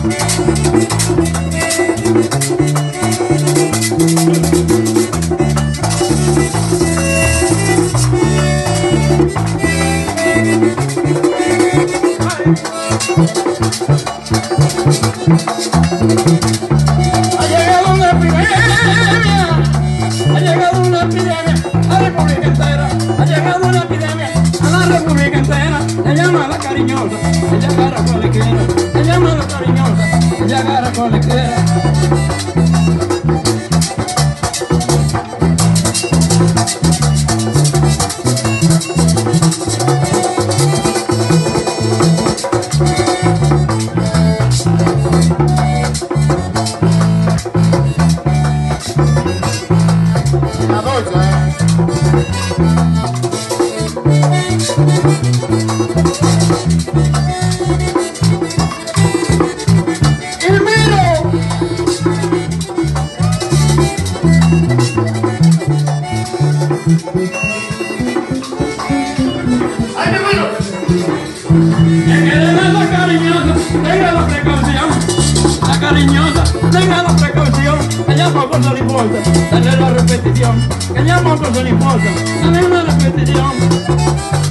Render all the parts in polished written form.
Ha llegado una epidemia, ha llegado una epidemia a la República entera, ha llegado una epidemia a la República entera. Se llama la cariñosa, ella agarra cualquiera, se llama la cariñosa, ella agarra cualquiera. ¡Ay, mi hermano! Tenga la precaución, la cariñosa, tenga la precaución, que ya poco se le importa, dale la repetición, que ya poco se le importa, dale una repetición.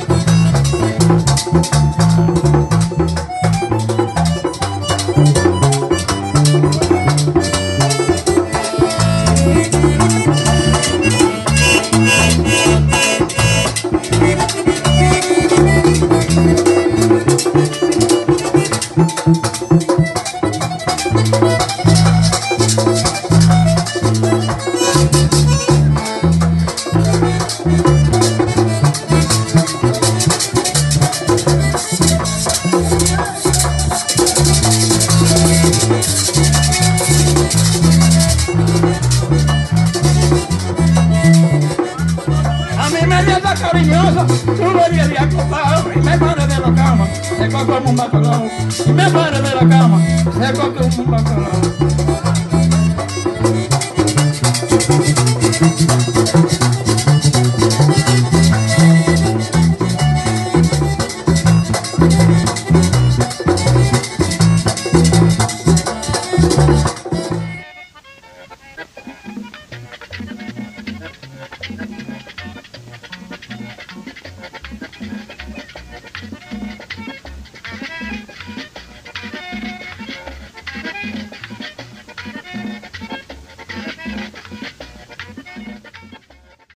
Cariñosa, tú me debías acostado y me paré de la cama, seco como un bacalao, y me paré de la cama, seco como un bacalao.